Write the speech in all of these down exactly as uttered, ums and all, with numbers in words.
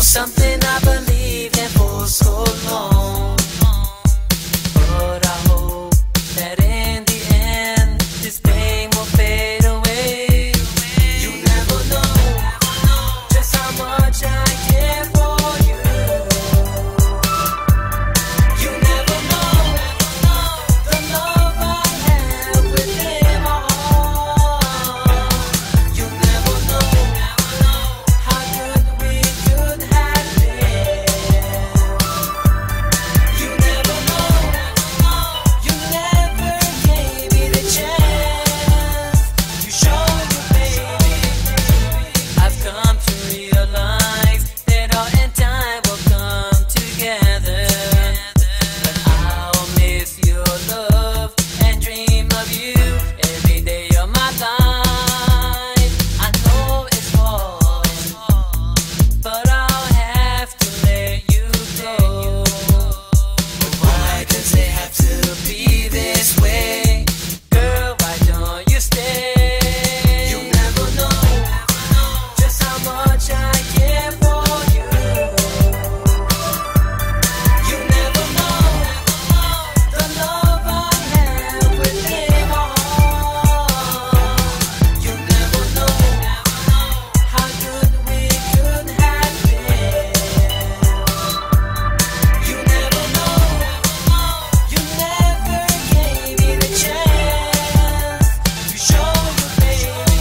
something I believed in for so long. But I hope that in the end this pain will fade away. You never know just how much I care for you. You never know the love I have within my heart. You never know how good we could have been. You never know, you never gave me the chance to show you, baby. I've come to realize that all in time will come together. But I'll miss your love and dream of you every day of my life. I know it's hard, but I'll have to let you go. But why does it have to be this way? Girl, why don't you stay? You never know just how much I care for you. You never know the love I have within my heart. You never know how good we could have been. You never know, you never gave me the chance to show you, baby.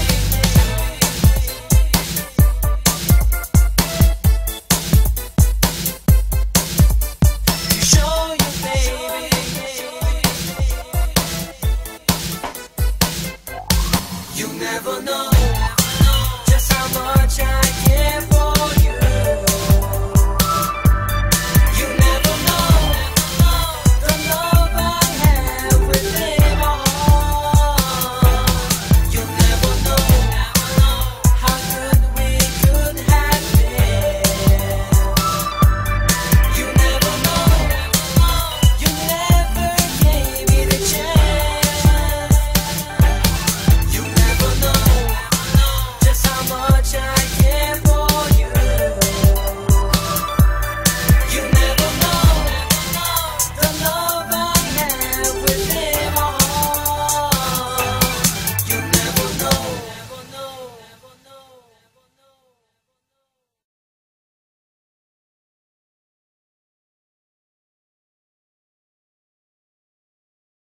To show you, baby. You never know just how much I